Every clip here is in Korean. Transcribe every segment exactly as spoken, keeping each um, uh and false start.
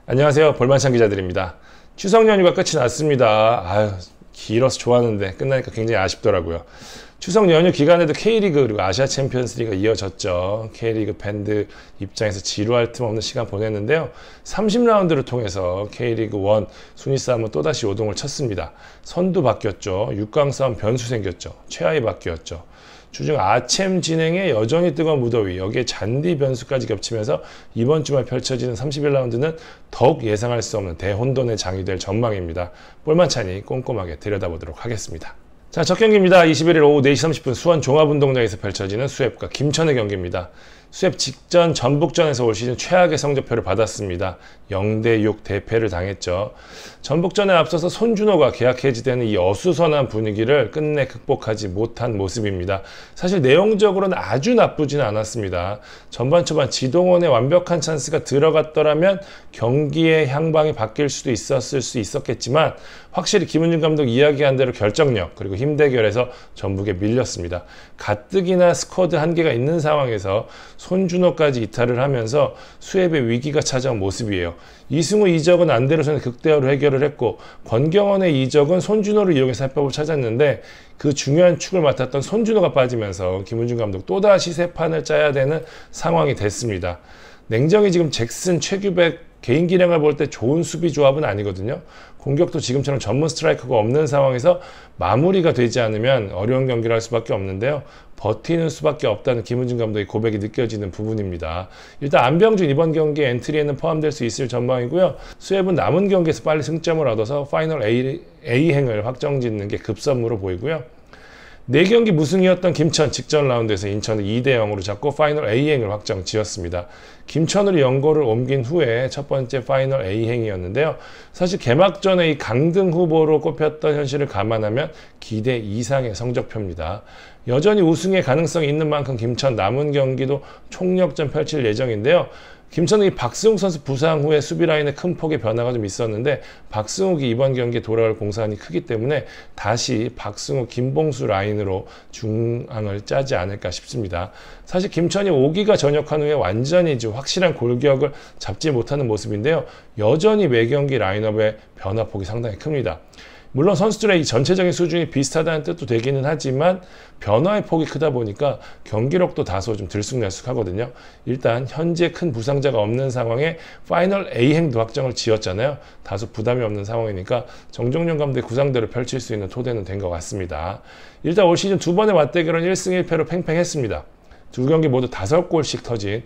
안녕하세요. 볼만찬 기자들입니다. 추석 연휴가 끝이 났습니다. 아유, 길어서 좋았는데 끝나니까 굉장히 아쉽더라고요. 추석 연휴 기간에도 K리그 그리고 아시아 챔피언스리그가 이어졌죠. K리그 팬들 입장에서 지루할 틈 없는 시간 보냈는데요. 삼십 라운드를 통해서 K리그 일 순위 싸움은 또다시 요동을 쳤습니다. 선두 바뀌었죠. 육 강 싸움 변수 생겼죠. 최하위 바뀌었죠. 주중 아챔 진행에 여전히 뜨거운 무더위, 여기에 잔디 변수까지 겹치면서 이번 주말 펼쳐지는 삼십일 라운드는 더욱 예상할 수 없는 대혼돈의 장이 될 전망입니다. 볼만찬이 꼼꼼하게 들여다보도록 하겠습니다. 자, 첫 경기입니다. 이십일 일 오후 네 시 삼십 분 수원 종합운동장에서 펼쳐지는 수협과 김천의 경기입니다. 수협 직전 전북전에서 올 시즌 최악의 성적표를 받았습니다. 영 대 육 대패를 당했죠. 전북전에 앞서서 손준호가 계약 해지되는 이 어수선한 분위기를 끝내 극복하지 못한 모습입니다. 사실 내용적으로는 아주 나쁘진 않았습니다. 전반 초반 지동원의 완벽한 찬스가 들어갔더라면 경기의 향방이 바뀔 수도 있었을 수 있었겠지만 확실히 김은중 감독 이야기한 대로 결정력 그리고 힘 대결에서 전북에 밀렸습니다. 가뜩이나 스쿼드 한계가 있는 상황에서 손준호까지 이탈을 하면서 수협의 위기가 찾아온 모습이에요. 이승우 이적은 안데르손의 극대화로 해결을 했고 권경원의 이적은 손준호를 이용해서 해법을 찾았는데 그 중요한 축을 맡았던 손준호가 빠지면서 김은중 감독 또다시 새 판을 짜야 되는 상황이 됐습니다. 냉정히 지금 잭슨, 최규백 개인 기량을 볼 때 좋은 수비 조합은 아니거든요. 공격도 지금처럼 전문 스트라이커가 없는 상황에서 마무리가 되지 않으면 어려운 경기를 할 수밖에 없는데요. 버티는 수밖에 없다는 김은중 감독의 고백이 느껴지는 부분입니다. 일단 안병준 이번 경기 엔트리에는 포함될 수 있을 전망이고요. 수협은 남은 경기에서 빨리 승점을 얻어서 파이널 A, A행을 확정짓는 게 급선무로 보이고요. 네 경기 무승이었던 김천 직전 라운드에서 인천을 이 대 영으로 잡고 파이널 A행을 확정 지었습니다. 김천으로 연고를 옮긴 후에 첫 번째 파이널 A행이었는데요. 사실 개막전에 이 강등 후보로 꼽혔던 현실을 감안하면 기대 이상의 성적표입니다. 여전히 우승의 가능성이 있는 만큼 김천 남은 경기도 총력전 펼칠 예정인데요. 김천은 이 박승욱 선수 부상 후에 수비 라인에 큰 폭의 변화가 좀 있었는데 박승욱이 이번 경기에 돌아올 공산이 크기 때문에 다시 박승욱, 김봉수 라인으로 중앙을 짜지 않을까 싶습니다. 사실 김천이 오기가 전역한 후에 완전히 좀 확실한 골격을 잡지 못하는 모습인데요. 여전히 매경기 라인업의 변화폭이 상당히 큽니다. 물론 선수들의 이 전체적인 수준이 비슷하다는 뜻도 되기는 하지만 변화의 폭이 크다 보니까 경기력도 다소 좀 들쑥날쑥하거든요. 일단 현재 큰 부상자가 없는 상황에 파이널 A행도 확정을 지었잖아요. 다소 부담이 없는 상황이니까 정종용 감독의 구상대로 펼칠 수 있는 토대는 된 것 같습니다. 일단 올 시즌 두 번의 맞대결은 일 승 일 패로 팽팽했습니다. 두 경기 모두 다섯 골씩 터진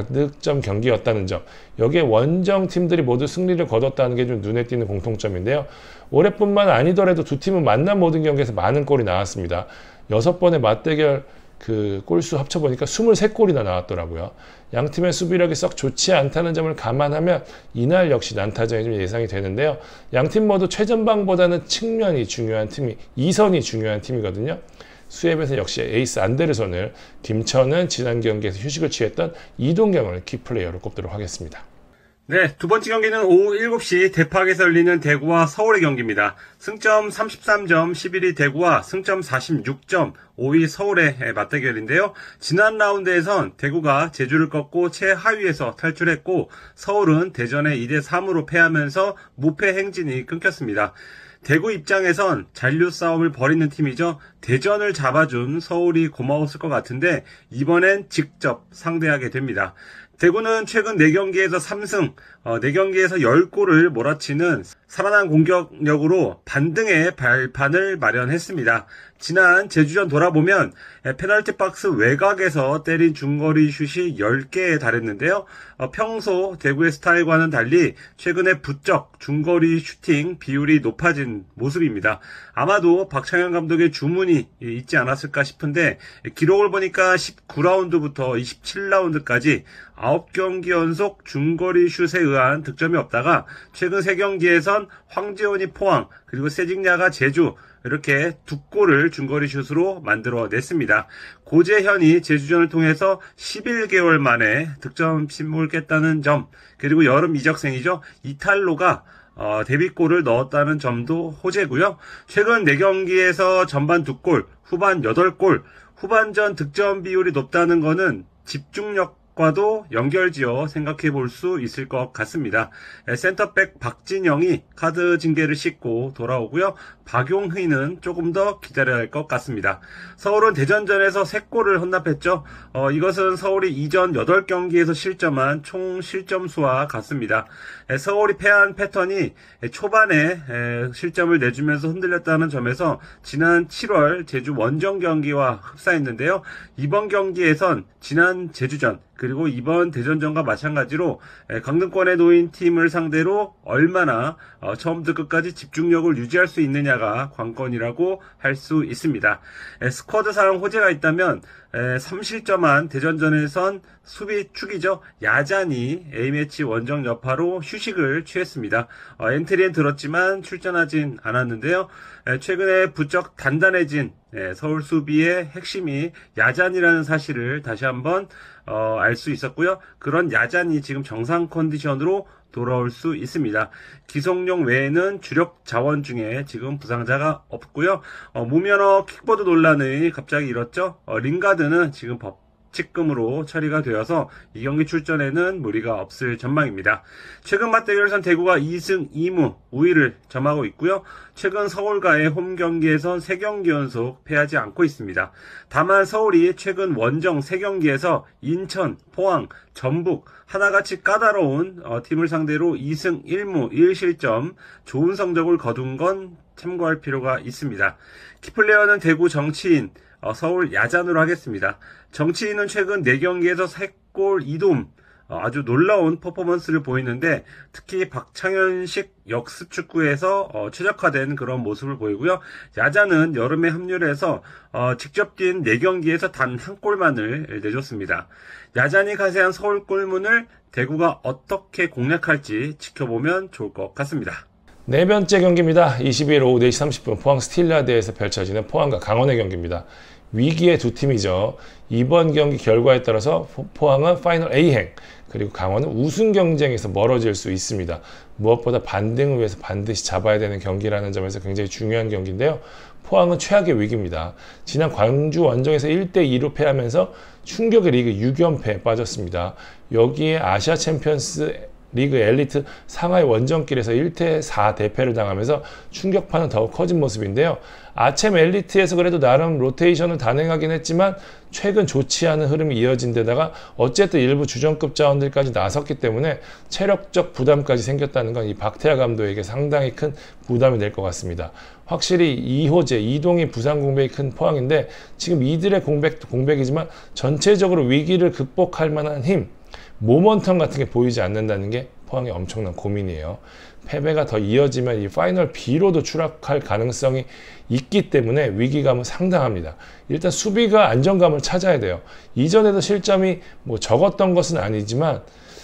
다득점 경기였다는 점, 여기에 원정 팀들이 모두 승리를 거뒀다는 게 좀 눈에 띄는 공통점인데요. 올해뿐만 아니더라도 두 팀은 만난 모든 경기에서 많은 골이 나왔습니다. 여섯 번의 맞대결 그 골수 합쳐보니까 이십삼 골이나 나왔더라고요. 양 팀의 수비력이 썩 좋지 않다는 점을 감안하면 이날 역시 난타전이 좀 예상이 되는데요. 양 팀 모두 최전방보다는 측면이 중요한 팀이, 이선이 중요한 팀이거든요. 수협에서 역시 에이스 안데르손을, 김천은 지난 경기에서 휴식을 취했던 이동경을 키플레이어로 꼽도록 하겠습니다. 네, 두 번째 경기는 오후 일곱 시 대팍에서 열리는 대구와 서울의 경기입니다. 승점 삼십삼 점 십일 위 대구와 승점 사십육 점 오 위 서울의 맞대결인데요. 지난 라운드에선 대구가 제주를 꺾고 최하위에서 탈출했고 서울은 대전에 이 대 삼으로 패하면서 무패 행진이 끊겼습니다. 대구 입장에선 잔류 싸움을 벌이는 팀이죠. 대전을 잡아준 서울이 고마웠을 것 같은데 이번엔 직접 상대하게 됩니다. 대구는 최근 네 경기에서 삼 승, 어, 네 경기에서 십 골을 몰아치는 살아난 공격력으로 반등의 발판을 마련했습니다. 지난 제주전 돌아보면 페널티 박스 외곽에서 때린 중거리 슛이 십 개에 달했는데요. 어, 평소 대구의 스타일과는 달리 최근에 부쩍 중거리 슈팅 비율이 높아진 모습입니다. 아마도 박창현 감독의 주문이 있지 않았을까 싶은데 기록을 보니까 십구 라운드부터 이십칠 라운드까지 아홉 경기 연속 중거리 슛에 의한 득점이 없다가 최근 세 경기에선 황재원이 포항 그리고 세징야가 제주 이렇게 두 골을 중거리 슛으로 만들어냈습니다. 고재현이 제주전을 통해서 십일 개월 만에 득점 침묵을 깼다는 점, 그리고 여름 이적생이죠. 이탈로가 어, 데뷔골을 넣었다는 점도 호재고요. 최근 네 경기에서 전반 두 골, 후반 여덟 골, 후반전 득점 비율이 높다는 거는 집중력 과도 연결지어 생각해 볼 수 있을 것 같습니다. 센터백 박진영이 카드 징계를 씻고 돌아오고요. 박용희는 조금 더 기다려야 할 것 같습니다. 서울은 대전전에서 세 골을 헌납했죠. 어, 이것은 서울이 이전 여덟 경기에서 실점한 총 실점 수와 같습니다. 에, 서울이 패한 패턴이 초반에 에, 실점을 내주면서 흔들렸다는 점에서 지난 칠월 제주 원정 경기와 흡사했는데요. 이번 경기에선 지난 제주전 그리고 이번 대전전과 마찬가지로 강등권에 놓인 팀을 상대로 얼마나 처음부터 끝까지 집중력을 유지할 수 있느냐가 관건이라고 할 수 있습니다. 스쿼드상 호재가 있다면 삼 실점한 대전전에선 수비 축이죠. 야잔이 A매치 원정 여파로 휴식을 취했습니다. 엔트리엔 들었지만 출전하진 않았는데요. 최근에 부쩍 단단해진 서울 수비의 핵심이 야잔이라는 사실을 다시 한번 어, 알 수 있었고요. 그런 야잔이 지금 정상 컨디션으로 돌아올 수 있습니다. 기성용 외에는 주력 자원 중에 지금 부상자가 없고요. 어, 무면허 킥보드 논란이 갑자기 일었죠. 어, 링가드는 지금 법칙금으로 처리가 되어서 이 경기 출전에는 무리가 없을 전망입니다. 최근 맞대결에선 대구가 이 승 이 무 우위를 점하고 있고요. 최근 서울과의 홈 경기에선 세 경기 연속 패하지 않고 있습니다. 다만 서울이 최근 원정 세 경기에서 인천, 포항, 전북 하나같이 까다로운 어, 팀을 상대로 이 승 일 무 일 실점 좋은 성적을 거둔 건 참고할 필요가 있습니다. 키플레이어는 대구 정치인, 어, 서울 야잔으로 하겠습니다. 정치인은 최근 네 경기에서 세 골 이 도움 아주 놀라운 퍼포먼스를 보이는데 특히 박창현식 역습 축구에서 어, 최적화된 그런 모습을 보이고요. 야자는 여름에 합류를 해서 어, 직접 뛴 네 경기에서 단 한 골만을 내줬습니다. 야잔이 가세한 서울 골문을 대구가 어떻게 공략할지 지켜보면 좋을 것 같습니다. 네 번째 경기입니다. 이십일 오후 네 시 삼십 분 포항 스틸라드에서 펼쳐지는 포항과 강원의 경기입니다. 위기의 두 팀이죠. 이번 경기 결과에 따라서 포항은 파이널 A행, 그리고 강원은 우승 경쟁에서 멀어질 수 있습니다. 무엇보다 반등을 위해서 반드시 잡아야 되는 경기라는 점에서 굉장히 중요한 경기인데요. 포항은 최악의 위기입니다. 지난 광주 원정에서 일 대 이로 패하면서 충격의 리그 육 연패에 빠졌습니다. 여기에 아시아 챔피언스 리그 엘리트 상하이 원정길에서 일 대 사 대패를 당하면서 충격파는 더욱 커진 모습인데요. 아챔 엘리트에서 그래도 나름 로테이션을 단행하긴 했지만 최근 좋지 않은 흐름이 이어진 데다가 어쨌든 일부 주전급 자원들까지 나섰기 때문에 체력적 부담까지 생겼다는 건 이 박태하 감독에게 상당히 큰 부담이 될 것 같습니다. 확실히 이호재, 이동희 부상 공백이 큰 포항인데 지금 이들의 공백도 공백이지만 전체적으로 위기를 극복할 만한 힘, 모먼텀 같은 게 보이지 않는다는 게 포항의 엄청난 고민이에요. 패배가 더 이어지면 이 파이널 B로도 추락할 가능성이 있기 때문에 위기감은 상당합니다. 일단 수비가 안정감을 찾아야 돼요. 이전에도 실점이 뭐 적었던 것은 아니지만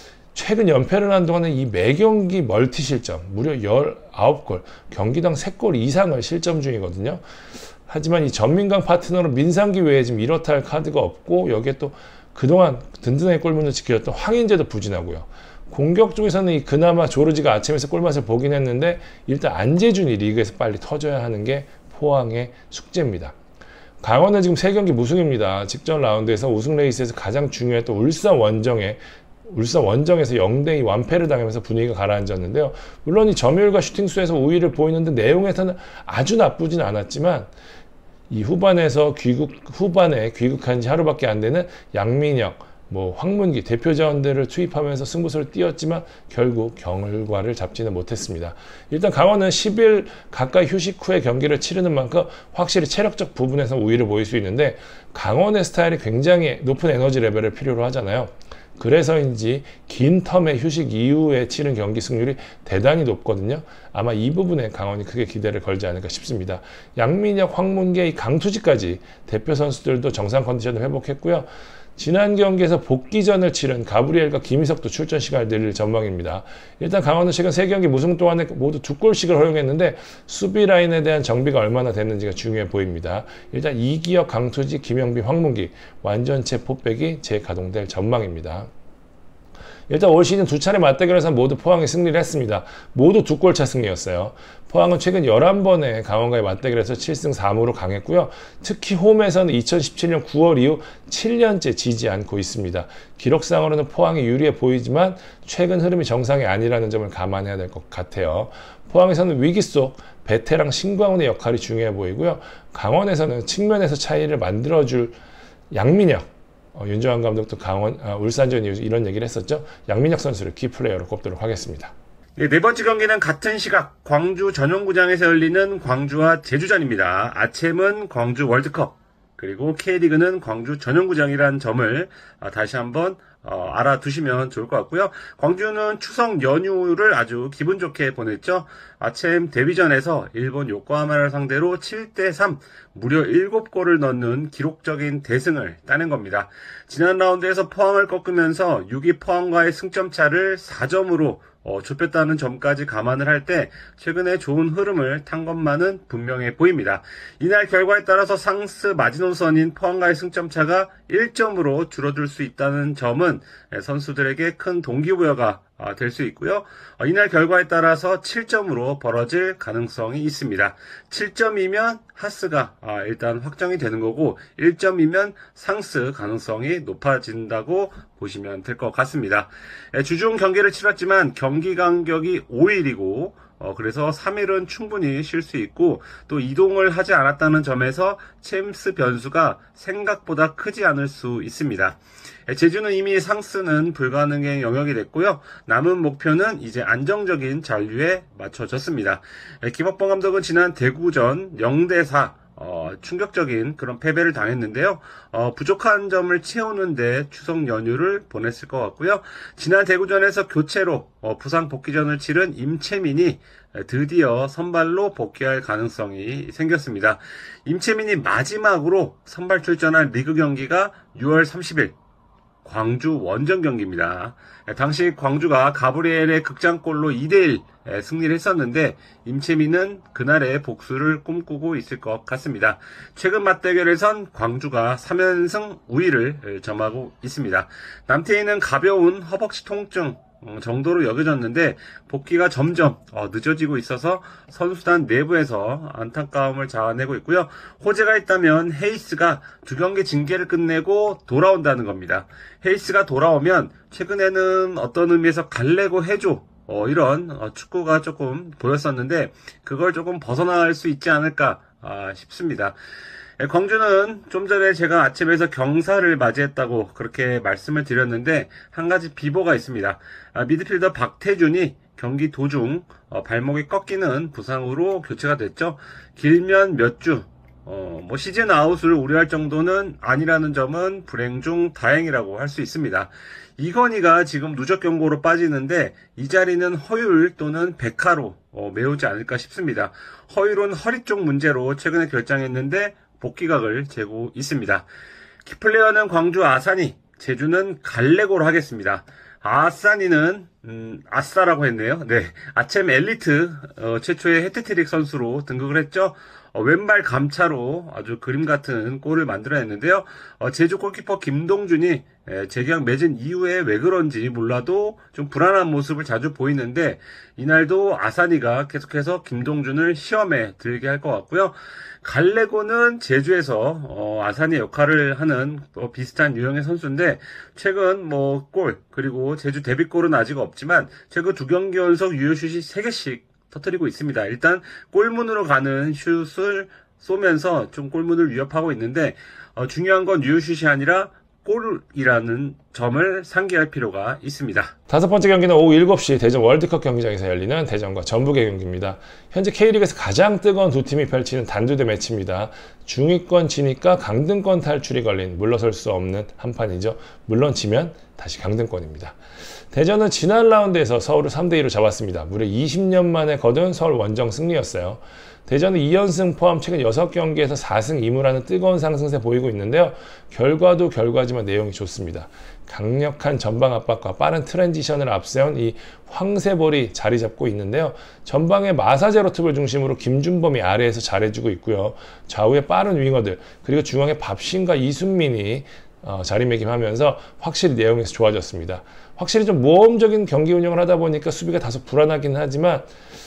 최근 연패를 한 동안은 이 매경기 멀티 실점, 무려 열아홉 골, 경기당 세 골 이상을 실점 중이거든요. 하지만 이 전민강 파트너로 민상기 외에 지금 이렇다 할 카드가 없고 여기에 또 그동안 든든하게 골문을 지켜줬던 황인재도 부진하고요. 공격 쪽에서는 이 그나마 조르지가 아침에서 골맛을 보긴 했는데 일단 안재준이 리그에서 빨리 터져야 하는 게 포항의 숙제입니다. 강원은 지금 세 경기 무승입니다. 직전 라운드에서 우승 레이스에서 가장 중요했던 울산 원정에 울산 원정에서 영 대 이 완패를 당하면서 분위기가 가라앉았는데요. 물론 이 점유율과 슈팅수에서 우위를 보이는데 내용에서는 아주 나쁘진 않았지만 이 후반에서 귀국, 후반에 귀국한 지 하루밖에 안 되는 양민혁, 뭐 황문기 대표 자원들을 투입하면서 승부수를 띄웠지만 결국 결과를 잡지는 못했습니다. 일단 강원은 십 일 가까이 휴식 후에 경기를 치르는 만큼 확실히 체력적 부분에서 우위를 보일 수 있는데 강원의 스타일이 굉장히 높은 에너지 레벨을 필요로 하잖아요. 그래서인지 긴 텀의 휴식 이후에 치른 경기 승률이 대단히 높거든요. 아마 이 부분에 강원이 크게 기대를 걸지 않을까 싶습니다. 양민혁, 황문계, 강투지까지 대표 선수들도 정상 컨디션을 회복했고요. 지난 경기에서 복귀전을 치른 가브리엘과 김희석도 출전 시간을 늘릴 전망입니다. 일단 강원은 최근 세 경기 무승 동안에 모두 두 골씩을 허용했는데 수비 라인에 대한 정비가 얼마나 됐는지가 중요해 보입니다. 일단 이기혁, 강투지, 김영빈, 황문기 완전체 포백이 재가동될 전망입니다. 일단 올 시즌 두 차례 맞대결에서 모두 포항이 승리를 했습니다. 모두 두 골차 승리였어요. 포항은 최근 열한 번의 강원과의 맞대결에서 칠 승 삼 무로 강했고요. 특히 홈에서는 이천십칠 년 구월 이후 칠 년째 지지 않고 있습니다. 기록상으로는 포항이 유리해 보이지만 최근 흐름이 정상이 아니라는 점을 감안해야 될 것 같아요. 포항에서는 위기 속 베테랑 신광훈의 역할이 중요해 보이고요. 강원에서는 측면에서 차이를 만들어줄 양민혁, 어, 윤정환 감독도 강원, 아, 울산전 이후 이런 얘기를 했었죠. 양민혁 선수를 키플레이어로 꼽도록 하겠습니다. 네, 네 번째 경기는 같은 시각 광주 전용구장에서 열리는 광주와 제주전입니다. 아침은 광주 월드컵, 그리고 K리그는 광주 전용구장이라는 점을 아, 다시 한번 어, 알아두시면 좋을 것 같고요. 광주는 추석 연휴를 아주 기분 좋게 보냈죠. 아침 데뷔전에서 일본 요코하마를 상대로 칠 대 삼 무려 일곱 골을 넣는 기록적인 대승을 따낸 겁니다. 지난 라운드에서 포항을 꺾으면서 육 위 포항과의 승점차를 사 점으로 어, 좁혔다는 점까지 감안을 할 때 최근에 좋은 흐름을 탄 것만은 분명해 보입니다. 이날 결과에 따라서 상스 마지노선인 포항과의 승점차가 일 점으로 줄어들 수 있다는 점은 선수들에게 큰 동기부여가 될 수 있고요. 이날 결과에 따라서 칠 점으로 벌어질 가능성이 있습니다. 칠 점이면 하스가 일단 확정이 되는 거고 일 점이면 상스 가능성이 높아진다고 보시면 될 것 같습니다. 주중 경기를 치렀지만 경기 간격이 오 일이고 어, 그래서 삼 일은 충분히 쉴 수 있고 또 이동을 하지 않았다는 점에서 챔스 변수가 생각보다 크지 않을 수 있습니다. 제주는 이미 상스는 불가능의 영역이 됐고요. 남은 목표는 이제 안정적인 잔류에 맞춰졌습니다. 김학범 감독은 지난 대구전 영 대 사 어, 충격적인 그런 패배를 당했는데요. 어, 부족한 점을 채우는데 추석 연휴를 보냈을 것 같고요. 지난 대구전에서 교체로 어, 부상 복귀전을 치른 임채민이 드디어 선발로 복귀할 가능성이 생겼습니다. 임채민이 마지막으로 선발 출전한 리그 경기가 유월 삼십일 광주 원정 경기입니다. 당시 광주가 가브리엘의 극장골로 이 대 일 승리를 했었는데 임채민은 그날의 복수를 꿈꾸고 있을 것 같습니다. 최근 맞대결에선 광주가 삼 연승 우위를 점하고 있습니다. 남태희는 가벼운 허벅지 통증 정도로 여겨졌는데 복귀가 점점 늦어지고 있어서 선수단 내부에서 안타까움을 자아내고 있고요. 호재가 있다면 헤이스가 두 경기 징계를 끝내고 돌아온다는 겁니다. 헤이스가 돌아오면 최근에는 어떤 의미에서 갈래고 해줘 어, 이런 어, 축구가 조금 보였었는데 그걸 조금 벗어날 수 있지 않을까 아, 싶습니다. 예, 광주는 좀 전에 제가 아침에서 경사를 맞이했다고 그렇게 말씀을 드렸는데 한 가지 비보가 있습니다. 아, 미드필더 박태준이 경기 도중 어, 발목이 꺾이는 부상으로 교체가 됐죠. 길면 몇 주, 어, 뭐 시즌 아웃을 우려할 정도는 아니라는 점은 불행 중 다행이라고 할 수 있습니다. 이건희가 지금 누적 경고로 빠지는데 이 자리는 허율 또는 백하로 어, 메우지 않을까 싶습니다. 허율은 허리 쪽 문제로 최근에 결장했는데 복귀각을 재고 있습니다. 키플레이어는 광주 아사니, 제주는 갈래고로 하겠습니다. 아사니는 음, 아싸라고 했네요. 네, 아챔 엘리트 어, 최초의 해트트릭 선수로 등극을 했죠. 어, 왼발 감차로 아주 그림 같은 골을 만들어냈는데요. 어, 제주 골키퍼 김동준이 에, 재계약 맺은 이후에 왜 그런지 몰라도 좀 불안한 모습을 자주 보이는데 이날도 아사니가 계속해서 김동준을 시험에 들게 할 것 같고요. 갈레고는 제주에서 어, 아사니 역할을 하는 어, 비슷한 유형의 선수인데 최근 뭐 골 그리고 제주 데뷔골은 아직 없지만 최근 두 경기 연속 유효슛이 세 개씩 터뜨리고 있습니다. 일단 골문으로 가는 슛을 쏘면서 좀 골문을 위협하고 있는데 어, 중요한 건 유효슛이 아니라 골이라는 점을 상기할 필요가 있습니다. 다섯 번째 경기는 오후 일곱 시 대전 월드컵 경기장에서 열리는 대전과 전북의 경기입니다. 현재 K리그에서 가장 뜨거운 두 팀이 펼치는 단두대 매치입니다. 중위권 지니까 강등권 탈출이 걸린 물러설 수 없는 한판이죠. 물론 지면 다시 강등권입니다. 대전은 지난 라운드에서 서울을 삼 대 이로 잡았습니다. 무려 이십 년 만에 거둔 서울 원정 승리였어요. 대전은 이 연승 포함 최근 여섯 경기에서 사 승 이 무라는 뜨거운 상승세 보이고 있는데요. 결과도 결과지만 내용이 좋습니다. 강력한 전방 압박과 빠른 트랜지션을 앞세운 이 황새볼이 자리 잡고 있는데요. 전방에 마사제로톱을 중심으로 김준범이 아래에서 잘해주고 있고요. 좌우에 빠른 윙어들 그리고 중앙에 밥신과 이순민이 어, 자리매김하면서 확실히 내용에서 좋아졌습니다. 확실히 좀 모험적인 경기 운영을 하다 보니까 수비가 다소 불안하긴 하지만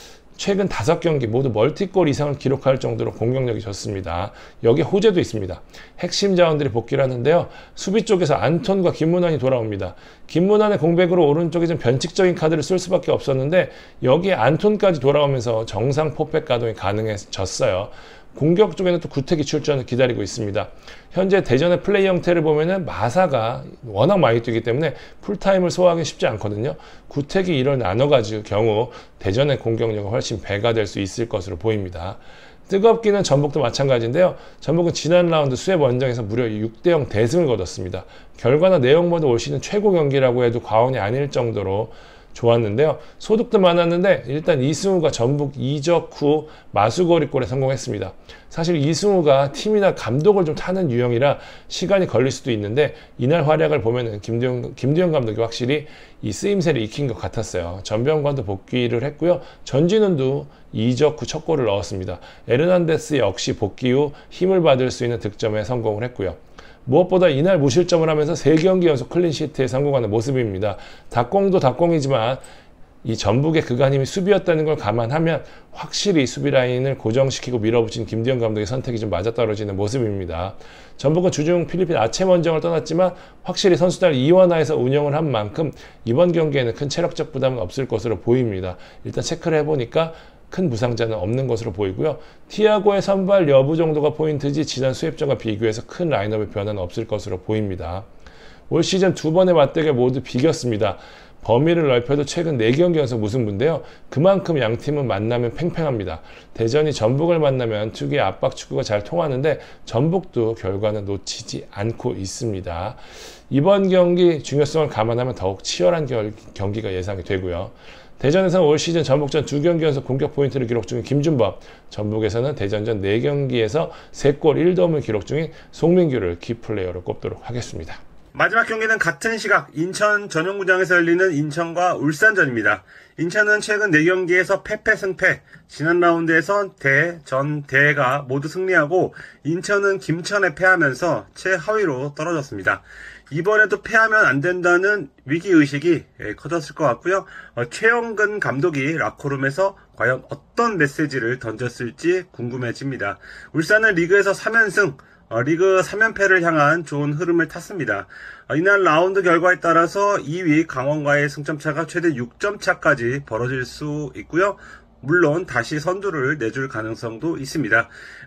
최근 다섯 경기 모두 멀티골 이상을 기록할 정도로 공격력이 좋습니다. 여기에 호재도 있습니다. 핵심 자원들이 복귀를 하는데요. 수비 쪽에서 안톤과 김문환이 돌아옵니다. 김문환의 공백으로 오른쪽에 좀 변칙적인 카드를 쓸 수밖에 없었는데 여기에 안톤까지 돌아오면서 정상 포백 가동이 가능해졌어요. 공격 쪽에는 또 구택이 출전을 기다리고 있습니다. 현재 대전의 플레이 형태를 보면은 마사가 워낙 많이 뛰기 때문에 풀타임을 소화하기 쉽지 않거든요. 구택이 이를 나눠가지고 경우 대전의 공격력은 훨씬 배가 될 수 있을 것으로 보입니다. 뜨겁기는 전북도 마찬가지인데요. 전북은 지난 라운드 수협 원정에서 무려 육 대 영 대승을 거뒀습니다. 결과나 내용 모두 올 시즌 최고 경기라고 해도 과언이 아닐 정도로 좋았는데요. 소득도 많았는데 일단 이승우가 전북 이적 후 마수거리골에 성공했습니다. 사실 이승우가 팀이나 감독을 좀 타는 유형이라 시간이 걸릴 수도 있는데 이날 활약을 보면은 김두현, 김두현 감독이 확실히 이 쓰임새를 익힌 것 같았어요. 전병관도 복귀를 했고요. 전진훈도 이적 후 첫 골을 넣었습니다. 에르난데스 역시 복귀 후 힘을 받을 수 있는 득점에 성공을 했고요. 무엇보다 이날 무실점을 하면서 세 경기 연속 클린시트에 성공하는 모습입니다. 닭공도 닭공이지만 이 전북의 그간 힘이 수비였다는 걸 감안하면 확실히 수비 라인을 고정시키고 밀어붙인 김두현 감독의 선택이 좀 맞아떨어지는 모습입니다. 전북은 주중 필리핀 아쳔 원정을 떠났지만 확실히 선수단을 이원화해서 운영을 한 만큼 이번 경기에는 큰 체력적 부담은 없을 것으로 보입니다. 일단 체크를 해보니까 큰 부상자는 없는 것으로 보이고요. 티아고의 선발 여부 정도가 포인트지 지난 수협전과 비교해서 큰 라인업의 변화는 없을 것으로 보입니다. 올 시즌 두 번의 맞대결 모두 비겼습니다. 범위를 넓혀도 최근 네 경기 연속 무승부인데요. 그만큼 양팀은 만나면 팽팽합니다. 대전이 전북을 만나면 특유의 압박 축구가 잘 통하는데 전북도 결과는 놓치지 않고 있습니다. 이번 경기 중요성을 감안하면 더욱 치열한 결, 경기가 예상이 되고요. 대전에서는 올 시즌 전북전 두 경기 연속 공격 포인트를 기록 중인 김준범, 전북에서는 대전전 네 경기에서 세 골 일 도움을 기록 중인 송민규를 키플레이어로 꼽도록 하겠습니다. 마지막 경기는 같은 시각 인천 전용구장에서 열리는 인천과 울산전입니다. 인천은 최근 네 경기에서 패패 승패, 지난 라운드에서 대, 전, 대가 모두 승리하고 인천은 김천에 패하면서 최하위로 떨어졌습니다. 이번에도 패하면 안 된다는 위기의식이 커졌을 것 같고요. 어, 최영근 감독이 라커룸에서 과연 어떤 메시지를 던졌을지 궁금해집니다. 울산은 리그에서 삼 연승, 어, 리그 삼 연패를 향한 좋은 흐름을 탔습니다. 어, 이날 라운드 결과에 따라서 이 위 강원과의 승점차가 최대 육 점 차까지 벌어질 수 있고요. 물론 다시 선두를 내줄 가능성도 있습니다.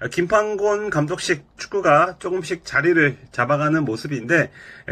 김판곤 감독식 축구가 조금씩 자리를 잡아가는 모습인데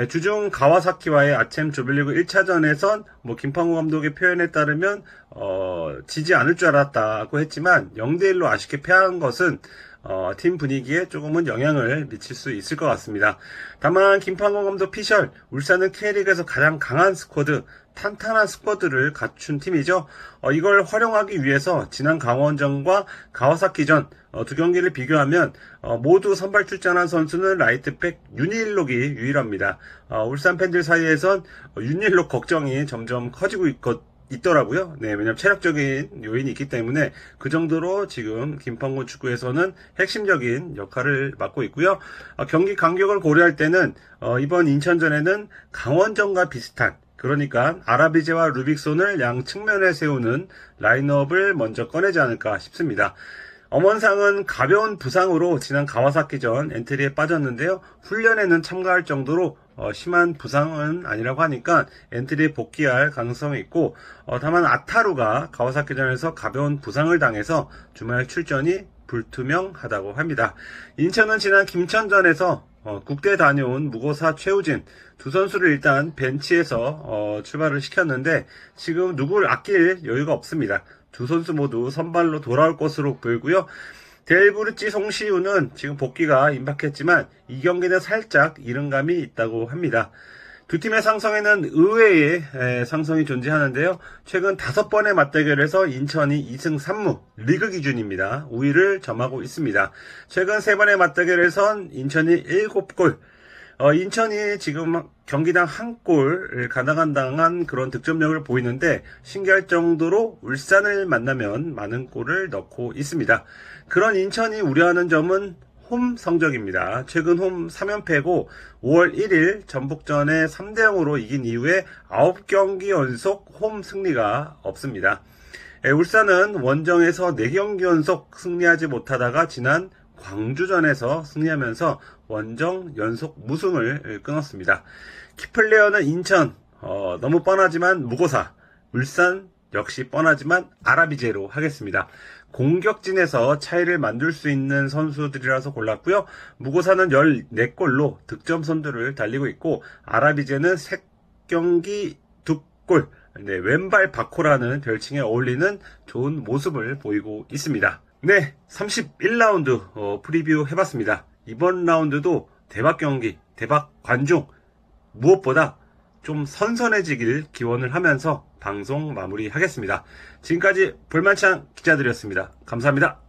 주중 가와사키와의 아쳔 조별리그 일 차전에선 뭐 김판곤 감독의 표현에 따르면 어, 지지 않을 줄 알았다고 했지만 영 대 일로 아쉽게 패한 것은 어, 팀 분위기에 조금은 영향을 미칠 수 있을 것 같습니다. 다만 김판곤 감독 피셜, 울산은 K리그에서 가장 강한 스쿼드, 탄탄한 스쿼드를 갖춘 팀이죠. 어, 이걸 활용하기 위해서 지난 강원전과 가와사키전 어, 두 경기를 비교하면 어, 모두 선발 출전한 선수는 라이트백 윤일록이 유일합니다. 어, 울산 팬들 사이에선 어, 윤일록 걱정이 점점 커지고 있거, 있더라고요. 네, 왜냐면 체력적인 요인이 있기 때문에 그 정도로 지금 김판곤 축구에서는 핵심적인 역할을 맡고 있고요. 어, 경기 간격을 고려할 때는 어, 이번 인천전에는 강원전과 비슷한, 그러니까 아라비제와 루빅손을 양 측면에 세우는 라인업을 먼저 꺼내지 않을까 싶습니다. 엄원상은 가벼운 부상으로 지난 가와사키전 엔트리에 빠졌는데요. 훈련에는 참가할 정도로 어, 심한 부상은 아니라고 하니까 엔트리에 복귀할 가능성이 있고 어, 다만 아타루가 가와사키전에서 가벼운 부상을 당해서 주말 출전이 불투명하다고 합니다. 인천은 지난 김천전에서 어, 국대 다녀온 무고사 최우진 두 선수를 일단 벤치에서 어, 출발을 시켰는데 지금 누구를 아낄 여유가 없습니다. 두 선수 모두 선발로 돌아올 것으로 보이고요. 델브루치 송시우는 지금 복귀가 임박했지만 이 경기는 살짝 이른감이 있다고 합니다. 두 팀의 상성에는 의외의 에, 상성이 존재하는데요. 최근 다섯 번의 맞대결에서 인천이 이 승 삼 무, 리그 기준입니다. 우위를 점하고 있습니다. 최근 세 번의 맞대결에선 인천이 일곱 골, 어, 인천이 지금 경기당 한 골을 가당한 그런 득점력을 보이는데 신기할 정도로 울산을 만나면 많은 골을 넣고 있습니다. 그런 인천이 우려하는 점은 홈 성적입니다. 최근 홈 삼 연패고 오월 일일 전북전에 삼 대 영으로 이긴 이후에 아홉 경기 연속 홈 승리가 없습니다. 예, 울산은 원정에서 네 경기 연속 승리하지 못하다가 지난 광주전에서 승리하면서 원정 연속 무승을 끊었습니다. 키플레이어는 인천, 어, 너무 뻔하지만 무고사, 울산 역시 뻔하지만 아라비제로 하겠습니다. 공격진에서 차이를 만들 수 있는 선수들이라서 골랐고요. 무고사는 열네 골로 득점 선두를 달리고 있고 아라비제는 세 경기 두 골, 네, 왼발 바코라는 별칭에 어울리는 좋은 모습을 보이고 있습니다. 네, 삼십일 라운드 어, 프리뷰 해봤습니다. 이번 라운드도 대박 경기, 대박 관중, 무엇보다 좀 선선해지길 기원을 하면서 방송 마무리하겠습니다. 지금까지 볼만찬 기자들이었습니다. 감사합니다.